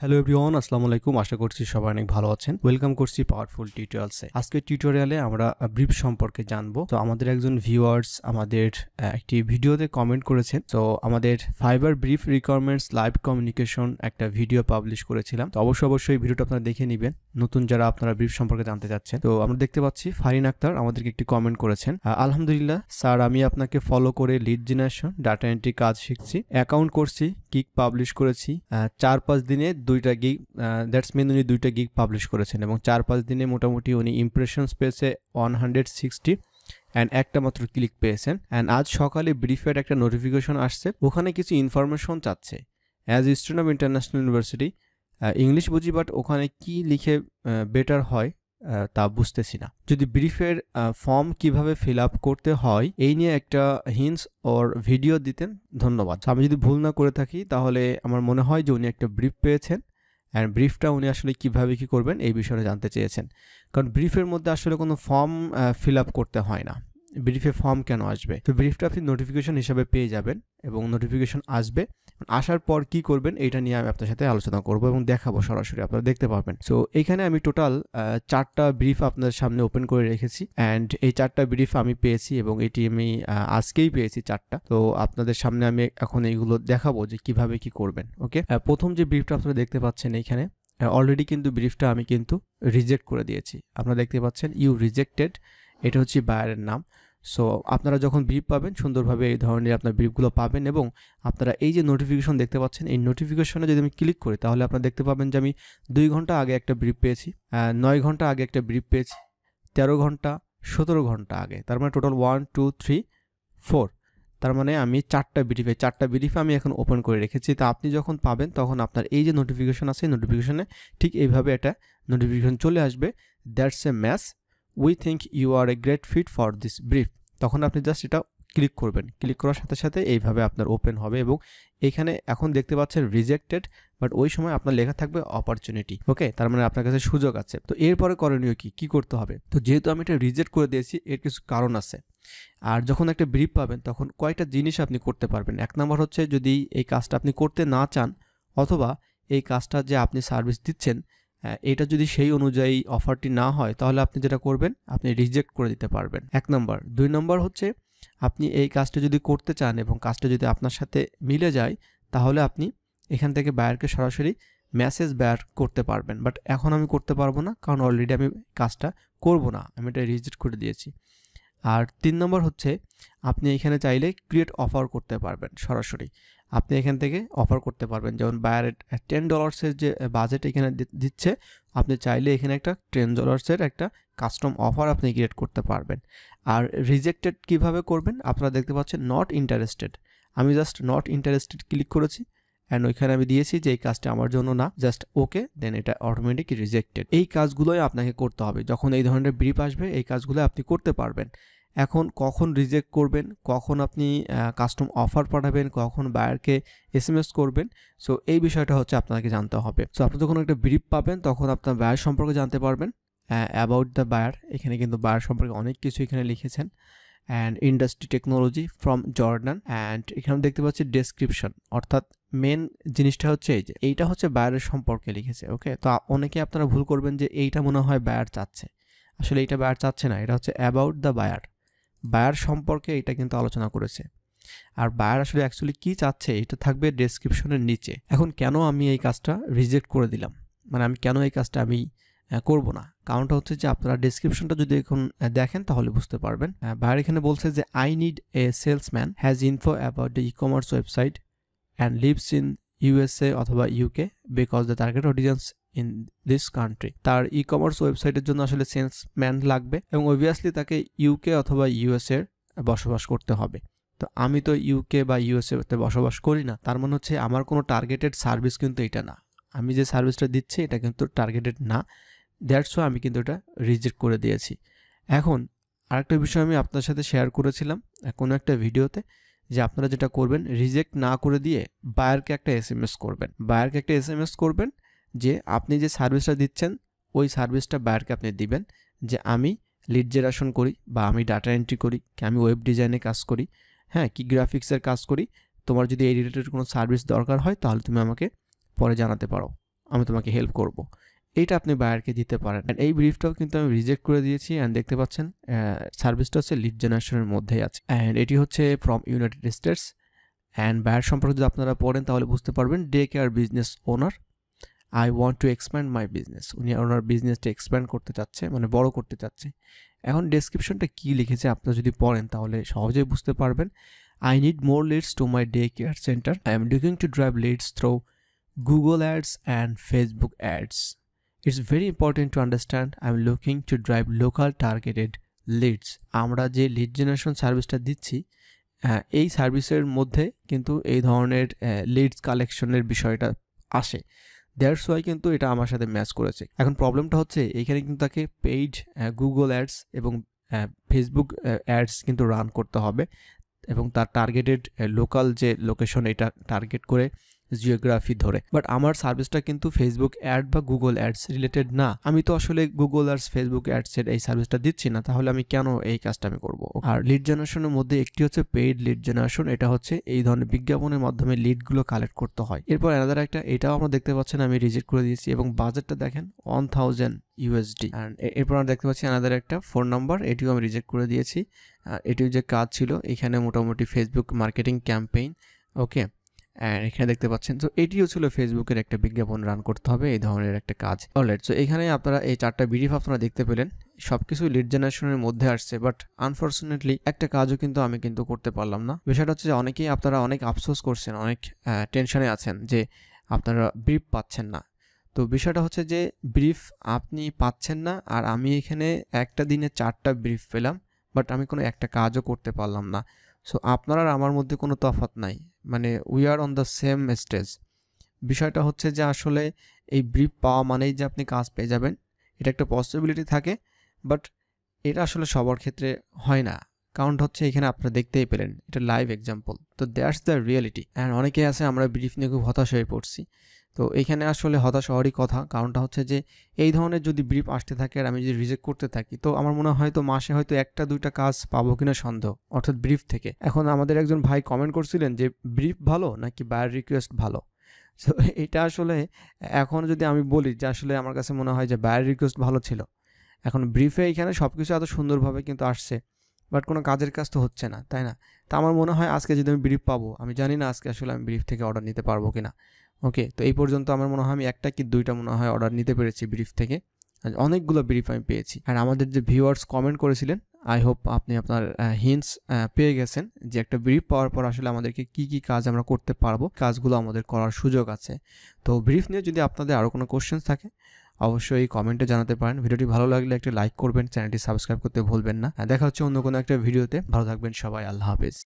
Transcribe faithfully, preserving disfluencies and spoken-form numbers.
Hello everyone, আসসালামু আলাইকুম। আশা করছি সবাই অনেক ভালো আছেন। ওয়েলকাম করছি পাওয়ারফুল টিউটোরিয়ালসে। আজকের টিউটোরিয়ালে আমরা ব্রিফ সম্পর্কে জানবো। তো আমাদের একজন ভিউয়ার্স আমাদের একটি ভিডিওতে কমেন্ট করেছেন। তো আমাদের Fiverr brief requirements live communication একটা ভিডিও পাবলিশ করেছিলাম। তো অবশ্যই অবশ্যই ভিডিওটা আপনারা দেখে নেবেন, নতুন যারা আপনারা ব্রিফ সম্পর্কে জানতে চাচ্ছেন। তো আমরা দেখতে পাচ্ছি ফারিন আক্তার আমাদেরকে একটি কমেন্ট করেছেন। আলহামদুলিল্লাহ স্যার, আমি আপনাকে ফলো করে লিড জেনারেশন ডাটা এন্ট্রি কাজ শিখছি, অ্যাকাউন্ট করছি, গিগ পাবলিশ করেছি। চার পাঁচ দিনে দুইটা গিগ, দ্যাটস মিন উনি দুইটা গিগ পাবলিশ করেছেন এবং চার পাঁচ দিনে মোটামুটি উনি ইমপ্রেশনস পেয়েছে ওয়ান হান্ড্রেড সিক্সটি অ্যান্ড একটা মাত্র ক্লিক পেয়েছেন। অ্যান্ড আজ সকালে ব্রিফের একটা নোটিফিকেশন আসছে, ওখানে কিছু ইনফরমেশন চাচ্ছে। As student of international university, English বুঝি বাট ওখানে কি লিখে বেটার হয় তা বুঝতেছি না। যদি ব্রিফের ফর্ম কিভাবে ফিল আপ করতে হয় এই নিয়ে একটা হিন্টস ওর ভিডিও দিতেন ধন্যবাদ। আমি যদি ভুল না করে থাকি তাহলে আমার মনে হয় যে উনি একটা ব্রিফ পেয়েছেন অ্যান্ড ব্রিফটা উনি আসলে কিভাবে কি করবেন এই বিষয়ে জানতে চেয়েছেন। কারণ ব্রিফের মধ্যে আসলে কোনো ফর্ম ফিল আপ করতে হয় না। ব্রিফে ফর্ম কেন আসবে? তো ব্রিফটা আপনি নোটিফিকেশন হিসাবে পেয়ে যাবেন এবং নোটিফিকেশন আসবে, আসার পর কি করবেন এটা নিয়ে আমি আপনার সাথে আলোচনা করব এবং দেখাবো, সরাসরি আপনারা দেখতে পাবেন। সো এখানে আমি টোটাল চারটা ব্রিফ আপনাদের সামনে ওপেন করে রেখেছি অ্যান্ড এই চারটা ব্রিফ আমি পেয়েছি এবং এটি আমি আজকেই পেয়েছি চারটা। তো আপনাদের সামনে আমি এখন এইগুলো দেখাবো যে কিভাবে কি করবেন। ওকে, প্রথম যে ব্রিফটা আপনারা দেখতে পাচ্ছেন এইখানে অলরেডি কিন্তু ব্রিফটা আমি কিন্তু রিজেক্ট করে দিয়েছি। আপনারা দেখতে পাচ্ছেন ইউ রিজেক্টেড, এটা হচ্ছে বায়ারের নাম। সো আপনারা যখন ব্রিফ পাবেন সুন্দরভাবে এই ধরনের আপনার ব্রিফগুলো পাবেন এবং আপনারা এই যে নোটিফিকেশন দেখতে পাচ্ছেন এই নোটিফিকেশনে যদি আমি ক্লিক করি তাহলে আপনারা দেখতে পাবেন যে আমি দুই ঘন্টা আগে একটা ব্রিফ পেয়েছি, নয় ঘন্টা আগে একটা ব্রিফ পেয়েছি, তেরো ঘন্টা, সতেরো ঘন্টা আগে। তার মানে total one two three four, তার মানে আমি চারটা ব্রিফে চারটা ব্রিফে আমি এখন ওপেন করে রেখেছি। তা আপনি যখন পাবেন তখন আপনার এই যে নোটিফিকেশন আছে নোটিফিকেশনে ঠিক এইভাবে একটা নোটিফিকেশন চলে আসবে, that's a match, we think you are a great fit for this brief. তখন আপনি জাস্ট এটা ক্লিক করবেন, ক্লিক করার সাথে সাথে এইভাবে আপনার ওপেন হবে এবং এখানে এখন দেখতে পাচ্ছেন রিজেক্টেড, বাট ওই সময় আপনার লেখা থাকবে অপরচুনিটি। ওকে, তার মানে আপনার কাছে সুযোগ আছে। তো এরপরে করণীয় কি কি করতে হবে? তো যেহেতু আমি এটা রিজেক্ট করে দিয়েছি এর কিছু কারণ আছে। আর যখন একটা ব্রিফ পাবেন তখন কয়েকটা জিনিস আপনি করতে পারবেন। এক নম্বর হচ্ছে যদি এই কাজটা আপনি করতে না চান অথবা এই কাজটা যে আপনি সার্ভিস দিচ্ছেন এটা যদি সেই অনুযায়ী অফারটি না হয় তাহলে আপনি যেটা করবেন আপনি রিজেক্ট করে দিতে পারবেন, এক নম্বর। দুই নম্বর হচ্ছে আপনি এই কাজটা যদি করতে চান এবং কাজটা যদি আপনার সাথে মিলে যায় তাহলে আপনি এখান থেকে বায়ারকে সরাসরি মেসেজ বায়ার করতে পারবেন। বাট এখন আমি করতে পারবো না কারণ অলরেডি আমি কাজটা করব না, আমি এটা রিজেক্ট করে দিয়েছি। আর তিন নম্বর হচ্ছে আপনি এখানে চাইলে ক্রিয়েট অফার করতে পারবেন সরাসরি। আপনি এখান থেকে অফার করতে পারবেন, যেমন বায়ারের টেন ডলার্সের যে বাজেট এখানে দিচ্ছে আপনি চাইলে এখানে একটা টেন ডলার্সের একটা কাস্টম অফার আপনি ক্রিয়েট করতে পারবেন। আর রিজেক্টেড কিভাবে করবেন? আপনারা দেখতে পাচ্ছেন নট ইন্টারেস্টেড, আমি জাস্ট নট ইন্টারেস্টেড ক্লিক করেছি অ্যান্ড ওইখানে আমি দিয়েছি যে এই কাজটা আমার জন্য না, জাস্ট ওকে, দেন এটা অটোমেটিক রিজেক্টেড। এই কাজগুলোই আপনাকে করতে হবে যখন এই ধরনের ব্রিফ আসবে, এই কাজগুলো আপনি করতে পারবেন। এখন কখন রিজেক্ট করবেন, কখন আপনি কাস্টম অফার পাঠাবেন, কখন বায়ারকে এস এম এস করবেন, সো এই বিষয়টা হচ্ছে আপনাকে জানতে হবে। সো আপনি যখন একটা ব্রিফ পাবেন তখন আপনার বায়ার সম্পর্কে জানতে পারবেন, অ্যাবাউট দ্য বায়ার। এখানে কিন্তু বায়ার সম্পর্কে অনেক কিছু এখানে লিখেছেন, and industry technology from Jordan, and এখানে দেখতে পাচ্ছি ডেসক্রিপশন, অর্থাৎ মেন জিনিসটা হচ্ছে এই যে এইটা হচ্ছে বায়ারের সম্পর্কে লিখেছে। ওকে, তো অনেকে আপনারা ভুল করবেন যে এইটা মনে হয় বায়ার চাচ্ছে, আসলে এইটা বায়ার চাচ্ছে না, এটা হচ্ছে অ্যাবাউট দ্য বায়ার, বায়ার সম্পর্কে এটা কিন্তু আলোচনা করেছে। আর বায়ার আসলে অ্যাকচুয়ালি কি চাচ্ছে এটা থাকবে ডেসক্রিপশনের নিচে। এখন কেন আমি এই কাজটা রিজেক্ট করে দিলাম, মানে আমি কেন এই কাজটা আমি করব না, কারণটা হচ্ছে যে আপনারা ডেসক্রিপশনটা যদি এখন দেখেন তাহলে বুঝতে পারবেন। বায়ার এখানে বলছে যে I need a salesman has info about the e commerce website and lives in USA অথবা UK because the target audience in this country. তার ই কমার্স ওয়েবসাইটের জন্য আসলে সেলসম্যান লাগবে এবং অবভিয়াসলি তাকে ইউকে অথবা ইউএসএ বসবাস করতে হবে। তো আমি তো ইউকে বা ইউএসএতে বসবাস করি না, তার মানে হচ্ছে আমার কোনো টার্গেটেড সার্ভিস কিন্তু এটা না, আমি যে সার্ভিসটা দিচ্ছি এটা কিন্তু টার্গেটেড না, দ্যাটস ওয়াই আমি কিন্তু এটা রিজেক্ট করে দিয়েছি। এখন আরেকটা বিষয় আমি আপনার সাথে শেয়ার করেছিলাম কোনো একটা ভিডিওতে, যে আপনারা যেটা করবেন রিজেক্ট না করে দিয়ে বায়ারকে একটা এস এম এস করবেন, বায়ারকে একটা এস এম এস করবেন যে আপনি যে সার্ভিসটা দিচ্ছেন ওই সার্ভিসটা বায়ারকে আপনি দিবেন যে আমি লিড জেনারেশন করি বা আমি ডাটা এন্ট্রি করি, আমি ওয়েব ডিজাইনে কাজ করি, হ্যাঁ কি গ্রাফিক্সের কাজ করি, তোমার যদি এই রিলেটেড কোনো সার্ভিস দরকার হয় তাহলে তুমি আমাকে পরে জানাতে পারো। আমি তোমাকে হেল্প করব। এইটা আপনি বায়ারকে দিতে পারেন। অ্যান্ড এই ব্রিফটাও কিন্তু আমি রিজেক্ট করে দিয়েছি। অ্যান্ড দেখতে পাচ্ছেন সার্ভিসটা হচ্ছে লিড জেনারেশনের মধ্যেই আছে। অ্যান্ড এটি হচ্ছে from United States. And buyer সম্পর্কে যদি আপনারা পড়েন তাহলে বুঝতে পারবেন, day care business owner, I want to expand my business. উনি ওনার বিজনেসটা এক্সপ্যান্ড করতে চাচ্ছে, মানে বড় করতে চাচ্ছে। এখন ডেসক্রিপশনটা কী লিখেছে আপনারা যদি পড়েন তাহলে সহজেই বুঝতে পারবেন। I need more leads to my daycare center. I am looking to drive leads through Google Ads and Facebook Ads. It's very important to understand I'm looking to drive local targeted leads. আমরা যে lead generation সার্ভিসটা দিচ্ছি, এই সার্ভিসের মধ্যে কিন্তু এই ধরনের লিডস কালেকশনের বিষয়টা আসে। দ্যাটস ওয়াই কিন্তু এটা আমার সাথে ম্যাচ করেছে। এখন প্রবলেমটা হচ্ছে এইখানে কিন্তু তাকে পেইড গুগল অ্যাডস এবং ফেসবুক অ্যাডস কিন্তু রান করতে হবে, এবং তার টার্গেটেড লোকাল যে লোকেশন এটা টার্গেট করে জিওগ্রাফি ধরে। বাট আমার সার্ভিসটা কিন্তু ফেসবুক অ্যাড বা গুগল অ্যাডস রিলেটেড না। আমি তো আসলে গুগল অ্যাডস ফেসবুক অ্যাডসের এই সার্ভিসটা দিচ্ছি না, তাহলে আমি কেন এই কাজটা আমি করব? আর লিড জেনারেশনের মধ্যে একটি হচ্ছে পেইড লিড জেনারেশন। এটা হচ্ছে এই ধরনের বিজ্ঞাপনের মাধ্যমে লিডগুলো কালেক্ট করতে হয়। এরপর অ্যানাদার একটা, এটাও আমরা দেখতে পাচ্ছেন আমি রিজেক্ট করে দিয়েছি, এবং বাজেটটা দেখেন ওয়ান থাউজেন্ড ইউএসডি। অ্যান্ড এরপর আমরা দেখতে পাচ্ছি অ্যানাদার একটা ফোন নাম্বার, এটিও আমি রিজেক্ট করে দিয়েছি। এটিও যে কাজ ছিল এখানে মোটামুটি Facebook marketing campaign, okay. And এখানে দেখতে পাচ্ছেন, তো এটিও ছিল ফেসবুকের একটা বিজ্ঞাপন রান করতে হবে, এই ধরনের একটা কাজ। অলরাইট, সো এখানে আপনারা এই চারটা ব্রিফ আপনারা দেখতে পেলেন, সব কিছু লিড জেনারেশনের মধ্যে আসছে। বাট আনফর্চুনেটলি একটা কাজও কিন্তু আমি কিন্তু করতে পারলাম না। বিষয়টা হচ্ছে যে অনেকেই আপনারা অনেক আফসোস করছেন, অনেক টেনশনে আছেন যে আপনারা ব্রিফ পাচ্ছেন না। তো বিষয়টা হচ্ছে যে ব্রিফ আপনি পাচ্ছেন না, আর আমি এখানে একটা দিনে চারটা ব্রিফ পেলাম, বাট আমি কোনো একটা কাজও করতে পারলাম না। সো আপনার আর আমার মধ্যে কোনো তফাৎ নাই, মানে we are on the same stage. বিষয়টা হচ্ছে যে আসলে এই ব্রিফ পাওয়া মানেই যে আপনি কাজ পেয়ে যাবেন, এটা একটা পসিবিলিটি থাকে, বাট এটা আসলে সবার ক্ষেত্রে হয় না। কারণ হচ্ছে এখানে আপনারা দেখতেই পেলেন, এটা লাইভ এক্সাম্পল। তো দ্যাটস দ্য রিয়েলিটি। অ্যান্ড অনেকেই আছে আমরা ব্রিফ নিয়ে খুব হতাশ হয়ে পড়ছি। তো এখানে আসলে হতাশ হওয়ারই কথা, কারণটা হচ্ছে যে এই ধরনের যদি ব্রিফ আসতে থাকে আর আমি যদি রিজেক্ট করতে থাকি, তো আমার মনে হয় হয়তো মাসে হয়তো একটা দুইটা কাজ পাবো কিনা সন্দেহ, অর্থাৎ ব্রিফ থেকে। এখন আমাদের একজন ভাই কমেন্ট করছিলেন যে ব্রিফ ভালো নাকি বায়ার রিকোয়েস্ট ভালো। সো এটা আসলে এখন যদি আমি বলি যে আসলে আমার কাছে মনে হয় যে বায়ার রিকোয়েস্ট ভালো ছিল। এখন ব্রিফে এখানে সব কিছু এত সুন্দরভাবে কিন্তু আসছে, বাট কোনো কাজের কাজ তো হচ্ছে না, তাই না? তা আমার মনে হয় আজকে যদি আমি ব্রিফ পাবো, আমি জানি না আজকে আসলে আমি ব্রিফ থেকে অর্ডার নিতে পারবো কিনা। ওকে, তো এই পর্যন্ত আমার মনে হয় আমি একটা কি দুইটা মনে হয় অর্ডার নিতে পেরেছি ব্রিফ থেকে, অনেকগুলো ব্রিফ আমি পেয়েছি। আর আমাদের যে ভিউয়ার্স কমেন্ট করেছিলেন, আই হোপ আপনি আপনার হিন্টস পেয়ে গেছেন যে একটা ব্রিফ পাওয়ার পর আসলে আমাদেরকে কি কি কাজ আমরা করতে পারবো, কাজগুলো আমাদের করার সুযোগ আছে। তো ব্রিফ নিয়ে যদি আপনাদের আরও কোনো কোশ্চেন্স থাকে অবশ্যই কমেন্টে জানাতে পারেন। ভিডিওটি ভালো লাগলে একটা লাইক করবেন, চ্যানেলটি সাবস্ক্রাইব করতে ভুলবেন না। দেখা হচ্ছে অন্য কোনো একটা ভিডিওতে। ভালো থাকবেন সবাই, আল্লাহ হাফেজ।